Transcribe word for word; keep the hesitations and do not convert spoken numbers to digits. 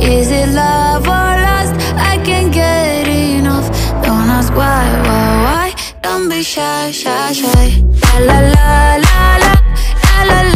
Is it love or lust? I can't get enough. Don't ask why, why, why. Don't be shy, shy, shy. La la la la la, la la la.